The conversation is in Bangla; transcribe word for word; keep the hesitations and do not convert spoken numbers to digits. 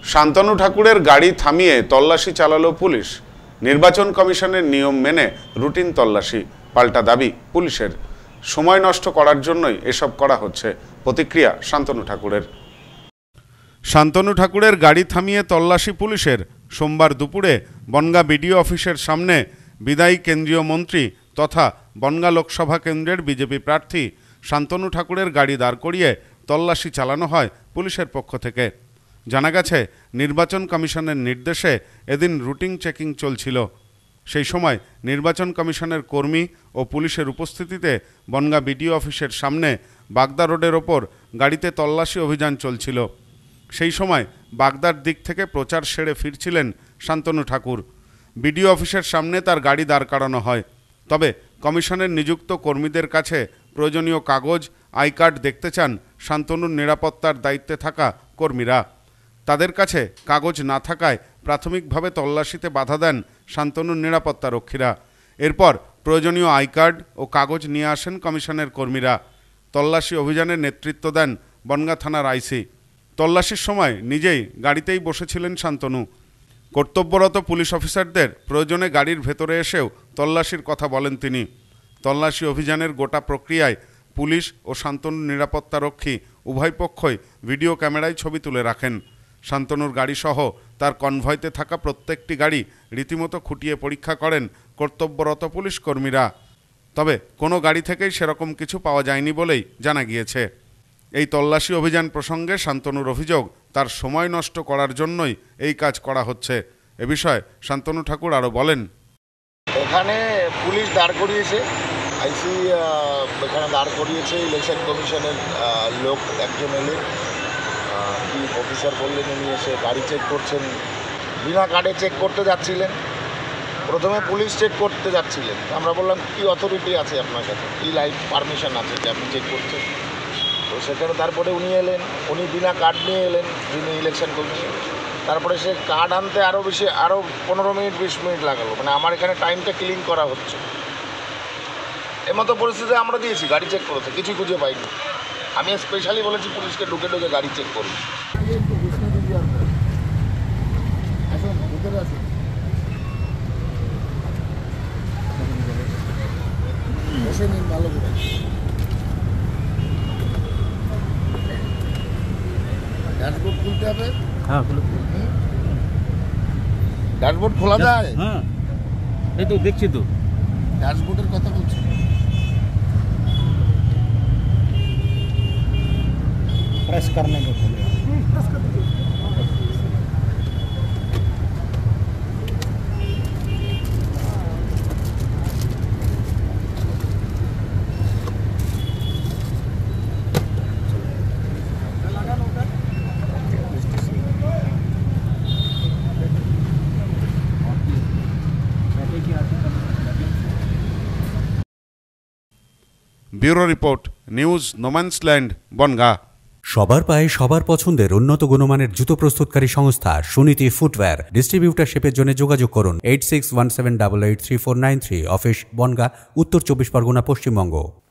শান্তনু ঠাকুরের গাড়ি থামিয়ে তল্লাশি চালালো পুলিশ। নির্বাচন কমিশনের নিয়ম মেনে রুটিন তল্লাশি, পাল্টা দাবি পুলিশের। সময় নষ্ট করার জন্যই এসব করা হচ্ছে, প্রতিক্রিয়া শান্তনু ঠাকুরের। শান্তনু ঠাকুরের গাড়ি থামিয়ে তল্লাশি পুলিশের। সোমবার দুপুরে বনগাঁ বিডিও অফিসের সামনে বিদায়ী কেন্দ্রীয় মন্ত্রী তথা বনগাঁ লোকসভা কেন্দ্রের বিজেপি প্রার্থী শান্তনু ঠাকুরের গাড়ি দাঁড় করিয়ে তল্লাশি চালানো হয় পুলিশের পক্ষ থেকে। জানা গেছে, নির্বাচন কমিশনের নির্দেশে এদিন রুটিন চেকিং চলছিল। সেই সময় নির্বাচন কমিশনের কর্মী ও পুলিশের উপস্থিতিতে বনগাঁ বিডিও অফিসের সামনে বাগদা রোডের ওপর গাড়িতে তল্লাশি অভিযান চলছিল। সেই সময় বাগদার দিক থেকে প্রচার সেরে ফিরছিলেন শান্তনু ঠাকুর। বিডিও অফিসের সামনে তার গাড়ি দাঁড় করানো হয়। তবে কমিশনের নিযুক্ত কর্মীদের কাছে প্রয়োজনীয় কাগজ, আই কার্ড দেখতে চান শান্তনুর নিরাপত্তার দায়িত্বে থাকা কর্মীরা। তাদের কাছে কাগজ না থাকায় প্রাথমিকভাবে তল্লাশিতে বাধা দেন শান্তনুর নিরাপত্তা রক্ষীরা। এরপর প্রয়োজনীয় আই কার্ড ও কাগজ নিয়ে আসেন কমিশনের কর্মীরা। তল্লাশি অভিযানের নেতৃত্ব দেন বনগাঁ থানার আইসি। তল্লাশির সময় নিজেই গাড়িতেই বসেছিলেন শান্তনু। কর্তব্যরত পুলিশ অফিসারদের প্রয়োজনে গাড়ির ভেতরে এসেও তল্লাশির কথা বলেন তিনি। তল্লাশি অভিযানের গোটা প্রক্রিয়ায় পুলিশ ও শান্তনুর নিরাপত্তারক্ষী উভয় পক্ষই ভিডিও ক্যামেরায় ছবি তুলে রাখেন। শান্তনুর গাড়িসহ তার কনভয়তে থাকা প্রত্যেকটি গাড়ি রীতিমতো খুঁটিয়ে পরীক্ষা করেন কর্তব্যরত পুলিশ কর্মীরা। তবে কোনো গাড়ি থেকেই সেরকম কিছু পাওয়া যায়নি বলেই জানা গিয়েছে। এই তল্লাশি অভিযান প্রসঙ্গে শান্তনুর অভিযোগ, তার সময় নষ্ট করার জন্যই এই কাজ করা হচ্ছে। এ বিষয়ে শান্তনু ঠাকুর আরও বলেন, এখানে পুলিশ দাঁড় করিয়েছে, আইসি এখানে দাঁড় করিয়েছে, ইলেকশন কমিশনের লোক একজন এলে, কি অফিসার বললেন উনি এসে গাড়ি চেক করছেন। বিনা কার্ডে চেক করতে যাচ্ছিলেন। প্রথমে পুলিশ চেক করতে যাচ্ছিলেন। আমরা বললাম, কি অথরিটি আছে আপনার কাছে, কী লাইভ পারমিশন আছে যে আপনি চেক করছেন? তো সেখানে তারপরে উনি এলেন, উনি বিনা কার্ড নিয়ে এলেন, যিনি ইলেকশন কমিশন। তারপরে সে কার্ড আনতে আরও বেশি আরও পনেরো মিনিট বিশ মিনিট লাগালো। মানে আমার এখানে টাইমটা ক্লিন করা হচ্ছে। এমতো পরিস্থিতিতে আমরা দিয়েছি, গাড়ি চেক করেছে, কিছু খুঁজে পাইনি। আমি স্পেশালি বলেছি পুলিশকে ঢুকে ঢুকে গাড়ি চেক করুন। ভালো করে ড্যাশবোর্ড খুলতে হবে। হ্যাঁ, ড্যাশবোর্ড খোলা যায়। হ্যাঁ, এই তো দেখছি তো ড্যাশবোর্ডের কথা বলছি। प्रेस करने को खोले। Bureau report, news no man's land, Bongaon. সবার পায়ে সবার পছন্দের উন্নত গুণমানের জুতো প্রস্তুতকারী সংস্থা সুনীতি ফুটওয়্যার। ডিস্ট্রিবিউটারশিপের জন্য যোগাযোগ করুন eight six one seven double eight three four nine three. Office Bongaon, উত্তর চব্বিশ পরগনা, পশ্চিমবঙ্গ।